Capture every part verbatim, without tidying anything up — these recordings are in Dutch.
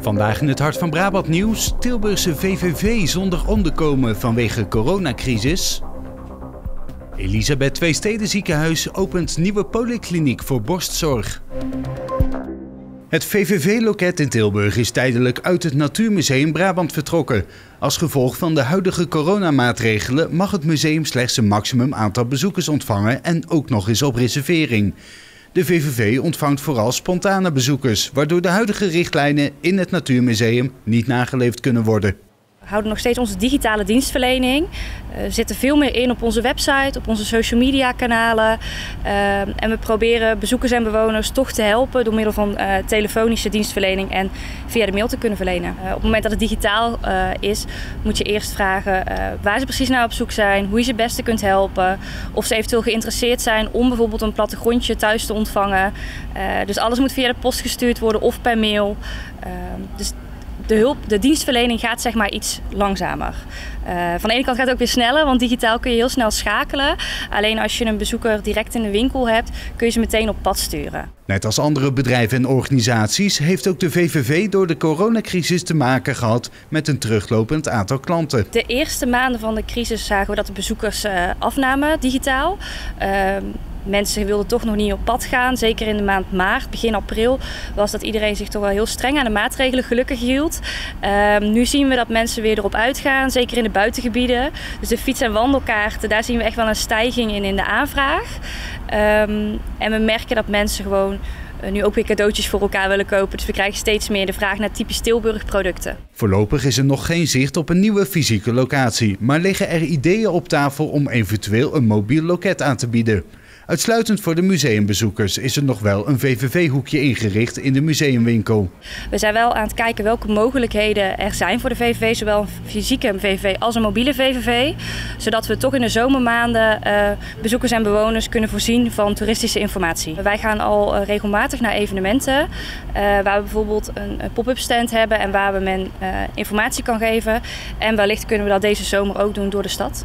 Vandaag in het Hart van Brabant nieuws. Tilburgse V V V zonder onderkomen vanwege coronacrisis. Elisabeth Tweesteden Ziekenhuis opent nieuwe polykliniek voor borstzorg. Het V V V-loket in Tilburg is tijdelijk uit het Natuurmuseum Brabant vertrokken. Als gevolg van de huidige coronamaatregelen mag het museum slechts een maximum aantal bezoekers ontvangen en ook nog eens op reservering. De V V V ontvangt vooral spontane bezoekers, waardoor de huidige richtlijnen in het Natuurmuseum niet nageleefd kunnen worden. We houden nog steeds onze digitale dienstverlening. We zitten veel meer in op onze website, op onze social media kanalen. Uh, en we proberen bezoekers en bewoners toch te helpen door middel van uh, telefonische dienstverlening en via de mail te kunnen verlenen. Uh, op het moment dat het digitaal uh, is, moet je eerst vragen uh, waar ze precies naar op zoek zijn, hoe je ze het beste kunt helpen. Of ze eventueel geïnteresseerd zijn om bijvoorbeeld een plattegrondje thuis te ontvangen. Uh, dus alles moet via de post gestuurd worden of per mail. Uh, dus De, hulp, de dienstverlening gaat zeg maar iets langzamer. Uh, van de ene kant gaat het ook weer sneller, want digitaal kun je heel snel schakelen. Alleen als je een bezoeker direct in de winkel hebt, kun je ze meteen op pad sturen. Net als andere bedrijven en organisaties heeft ook de V V V door de coronacrisis te maken gehad met een teruglopend aantal klanten. De eerste maanden van de crisis zagen we dat de bezoekers uh, afnamen digitaal. Uh, Mensen wilden toch nog niet op pad gaan. Zeker in de maand maart, begin april, was dat iedereen zich toch wel heel streng aan de maatregelen gelukkig hield. Uh, nu zien we dat mensen weer erop uitgaan, zeker in de buitengebieden. Dus de fiets- en wandelkaarten, daar zien we echt wel een stijging in in de aanvraag. Um, en we merken dat mensen gewoon uh, nu ook weer cadeautjes voor elkaar willen kopen. Dus we krijgen steeds meer de vraag naar typisch Tilburg producten. Voorlopig is er nog geen zicht op een nieuwe fysieke locatie. Maar liggen er ideeën op tafel om eventueel een mobiel loket aan te bieden. Uitsluitend voor de museumbezoekers is er nog wel een V V V-hoekje ingericht in de museumwinkel. We zijn wel aan het kijken welke mogelijkheden er zijn voor de V V V, zowel een fysieke V V V als een mobiele V V V. Zodat we toch in de zomermaanden uh, bezoekers en bewoners kunnen voorzien van toeristische informatie. Wij gaan al uh, regelmatig naar evenementen, uh, waar we bijvoorbeeld een, een pop-up stand hebben en waar we men uh, informatie kan geven. En wellicht kunnen we dat deze zomer ook doen door de stad.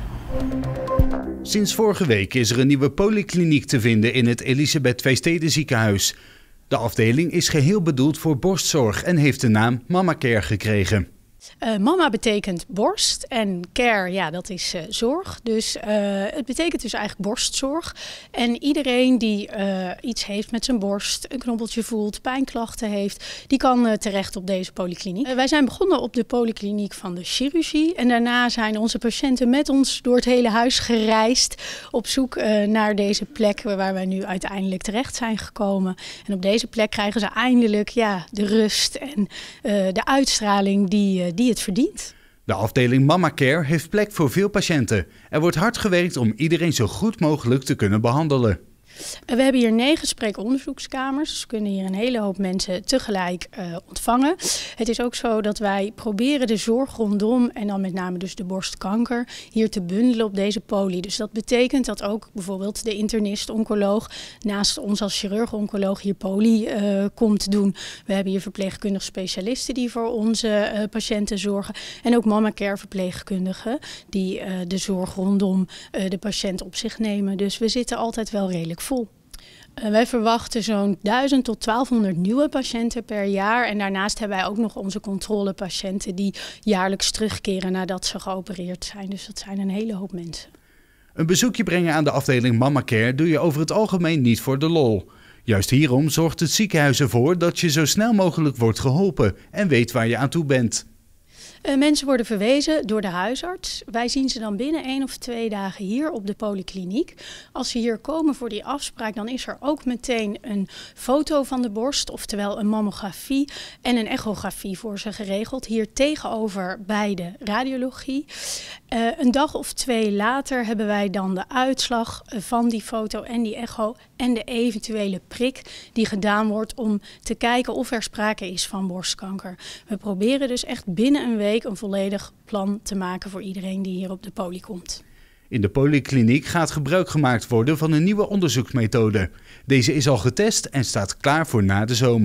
Sinds vorige week is er een nieuwe polykliniek te vinden in het Elisabeth Tweesteden Ziekenhuis. De afdeling is geheel bedoeld voor borstzorg en heeft de naam Mama Care gekregen. Uh, mama betekent borst en care, ja, dat is uh, zorg. Dus uh, het betekent dus eigenlijk borstzorg. En iedereen die uh, iets heeft met zijn borst, een knobbeltje voelt, pijnklachten heeft, die kan uh, terecht op deze polykliniek. Uh, wij zijn begonnen op de polykliniek van de chirurgie. En daarna zijn onze patiënten met ons door het hele huis gereisd op zoek uh, naar deze plek waar wij nu uiteindelijk terecht zijn gekomen. En op deze plek krijgen ze eindelijk ja, de rust en uh, de uitstraling die, uh, die het verdient. De afdeling Mama Care heeft plek voor veel patiënten. Er wordt hard gewerkt om iedereen zo goed mogelijk te kunnen behandelen. We hebben hier negen spreekonderzoekskamers. Dus we kunnen hier een hele hoop mensen tegelijk uh, ontvangen. Het is ook zo dat wij proberen de zorg rondom, en dan met name dus de borstkanker, hier te bundelen op deze poli. Dus dat betekent dat ook bijvoorbeeld de internist-oncoloog naast ons als chirurg-oncoloog hier poli uh, komt doen. We hebben hier verpleegkundig specialisten die voor onze uh, patiënten zorgen. En ook Mama Care verpleegkundigen die uh, de zorg rondom uh, de patiënt op zich nemen. Dus we zitten altijd wel redelijk vol. Uh, wij verwachten zo'n duizend tot twaalfhonderd nieuwe patiënten per jaar. En daarnaast hebben wij ook nog onze controlepatiënten die jaarlijks terugkeren nadat ze geopereerd zijn. Dus dat zijn een hele hoop mensen. Een bezoekje brengen aan de afdeling Mama Care doe je over het algemeen niet voor de lol. Juist hierom zorgt het ziekenhuis ervoor dat je zo snel mogelijk wordt geholpen en weet waar je aan toe bent. Uh, mensen worden verwezen door de huisarts. Wij zien ze dan binnen één of twee dagen hier op de polykliniek. Als ze hier komen voor die afspraak, dan is er ook meteen een foto van de borst, oftewel een mammografie en een echografie voor ze geregeld. Hier tegenover bij de radiologie. Uh, een dag of twee later hebben wij dan de uitslag van die foto en die echo en de eventuele prik die gedaan wordt om te kijken of er sprake is van borstkanker. We proberen dus echt binnen een week een volledig plan te maken voor iedereen die hier op de poli komt. In de polykliniek gaat gebruik gemaakt worden van een nieuwe onderzoeksmethode. Deze is al getest en staat klaar voor na de zomer.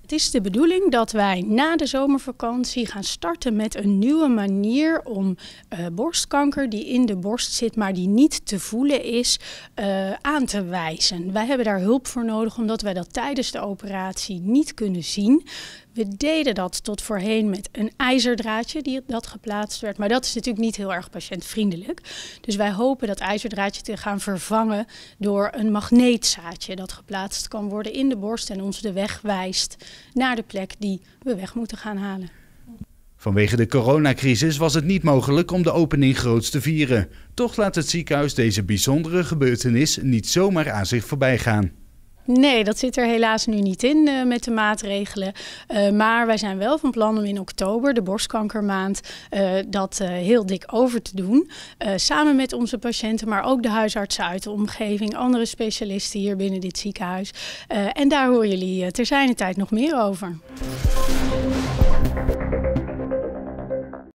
Het is de bedoeling dat wij na de zomervakantie gaan starten met een nieuwe manier om uh, borstkanker die in de borst zit, maar die niet te voelen is, uh, aan te wijzen. Wij hebben daar hulp voor nodig omdat wij dat tijdens de operatie niet kunnen zien. We deden dat tot voorheen met een ijzerdraadje die dat geplaatst werd. Maar dat is natuurlijk niet heel erg patiëntvriendelijk. Dus wij hopen dat ijzerdraadje te gaan vervangen door een magneetzaadje dat geplaatst kan worden in de borst en ons de weg wijst naar de plek die we weg moeten gaan halen. Vanwege de coronacrisis was het niet mogelijk om de opening groots te vieren. Toch laat het ziekenhuis deze bijzondere gebeurtenis niet zomaar aan zich voorbij gaan. Nee, dat zit er helaas nu niet in uh, met de maatregelen. Uh, maar wij zijn wel van plan om in oktober, de borstkankermaand, uh, dat uh, heel dik over te doen. Uh, samen met onze patiënten, maar ook de huisartsen uit de omgeving, andere specialisten hier binnen dit ziekenhuis. Uh, en daar horen jullie uh, ter zijner tijd nog meer over.